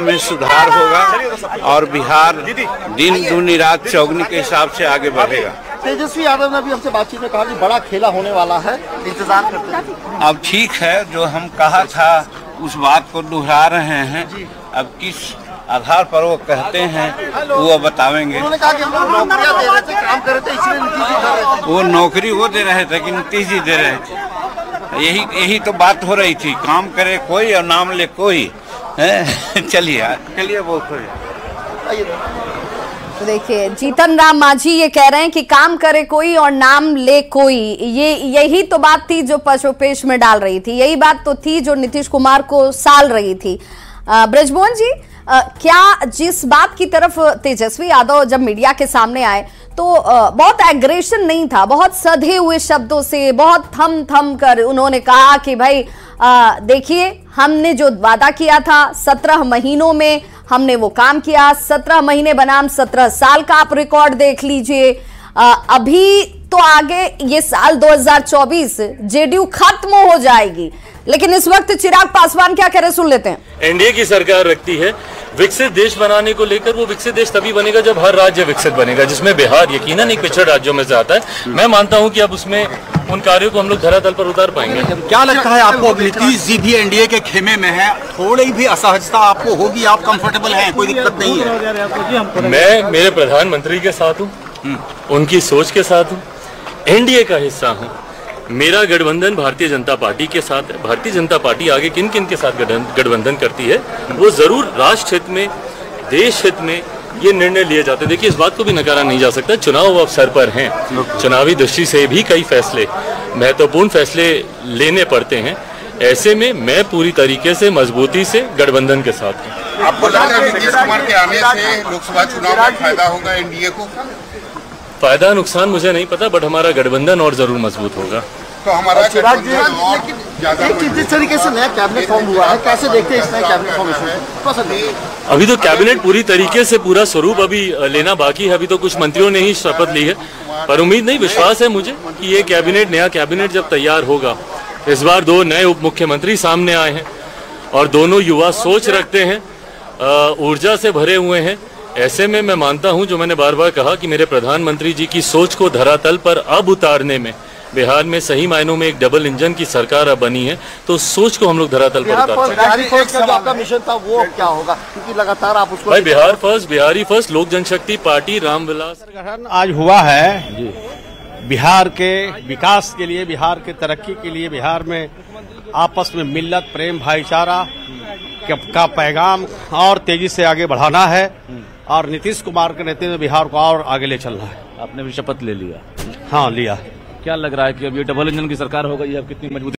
में सुधार होगा और बिहार दिन दूनी रात चौगनी के हिसाब से आगे बढ़ेगा। तेजस्वी यादव ने भी हमसे बातचीत में कहा कि बड़ा खेला होने वाला है, इंतजार करते हैं। अब ठीक है, जो हम कहा था उस बात को दोहरा रहे हैं। अब किस आधार पर वो कहते हैं वो बतावेंगे। उन्होंने कहा कि हम लोग नौकरियां दे रहे थे, काम कर रहे थे, इसलिए नीतीश जी कर रहे थे। वो नौकरी वो दे रहे थे कि नीतीश जी दे रहे थे। यही तो बात हो रही थी, काम करे कोई और नाम ले कोई। चलिए वो देखिए, जीतन राम मांझी ये कह रहे हैं कि काम करे कोई और नाम ले कोई। यही तो बात थी जो पशुपेश में डाल रही थी, यही बात तो थी जो नीतीश कुमार को साल रही थी। ब्रजमोहन जी, क्या जिस बात की तरफ तेजस्वी यादव जब मीडिया के सामने आए तो बहुत एग्रेशन नहीं था, बहुत सधे हुए शब्दों से, बहुत थम कर उन्होंने कहा कि भाई देखिए, हमने जो वादा किया था 17 महीनों में हमने वो काम किया। 17 महीने बनाम 17 साल का आप रिकॉर्ड देख लीजिए। अभी तो आगे ये साल 2024 जेडीयू खत्म हो जाएगी, लेकिन इस वक्त चिराग पासवान क्या कह रहे सुन लेते हैं। एनडीए की सरकार रखती है विकसित देश बनाने को लेकर। वो विकसित देश तभी बनेगा जब हर राज्य विकसित बनेगा, जिसमें बिहार यकीनन एक पिछड़े राज्यों में से आता है। मैं मानता हूं कि अब उसमें उन कार्यों को हम लोग धरातल पर उतार पाएंगे। क्या लगता है आपको, नीतीश जी भी एनडीए के खेमे में है, थोड़ी भी असहजता आपको होगी? आप कंफर्टेबल हैं, कोई दिक्कत नहीं है? मैं मेरे प्रधानमंत्री के साथ हूँ, उनकी सोच के साथ हूँ, एनडीए का हिस्सा हूँ। मेरा गठबंधन भारतीय जनता पार्टी के साथ है। भारतीय जनता पार्टी आगे किन किन के साथ गठबंधन करती है वो जरूर राष्ट्र हित में, देश हित में ये निर्णय लिए जाते हैं। देखिए, इस बात को भी नकारा नहीं जा सकता, चुनाव अवसर पर हैं, चुनावी दृष्टि से भी कई फैसले, महत्वपूर्ण फैसले लेने पड़ते हैं। ऐसे में मैं पूरी तरीके से मजबूती से गठबंधन के साथ हूँ। आपको लगता है नीतीश कुमार के आने से लोकसभा चुनाव में फायदा होगा एनडीए को? फायदा नुकसान मुझे नहीं पता, बट हमारा गठबंधन और जरूर मजबूत होगा। तो हमारा जिस तरीके से नया कैबिनेट फॉर्म हुआ है, कैसे देखते हैं इस नए कैबिनेट फॉर्मेशन? अभी तो कैबिनेट पूरी तरीके से पूरा स्वरूप अभी लेना बाकी है। अभी तो कुछ मंत्रियों ने ही शपथ ली है, पर उम्मीद नहीं, विश्वास है मुझे कि ये कैबिनेट, नया कैबिनेट जब तैयार होगा, इस बार 2 नए उप मुख्यमंत्री सामने आए हैं और दोनों युवा सोच रखते हैं, ऊर्जा से भरे हुए हैं। ऐसे में मैं मानता हूं, जो मैंने बार बार कहा कि मेरे प्रधानमंत्री जी की सोच को धरातल पर अब उतारने में बिहार में सही मायनों में एक डबल इंजन की सरकार अब बनी है, तो सोच को हम लोग धरातल पर उतारते हैं। आपका मिशन था वो क्या होगा, क्योंकि लगातार आप उसको भाई बिहार फर्स्ट, बिहारी फर्स्ट, लोक जनशक्ति पार्टी, रामविलास गठन आज हुआ है बिहार के विकास के लिए, बिहार के तरक्की के लिए, बिहार में आपस में मिल्लत, प्रेम, भाईचारा का पैगाम और तेजी से आगे बढ़ाना है और नीतीश कुमार के नेतृत्व में बिहार को और आगे ले चलना है। आपने भी शपथ ले लिया? हाँ, लिया। क्या लग रहा है कि अब ये डबल इंजन की सरकार होगा, ये अब कितनी मजबूत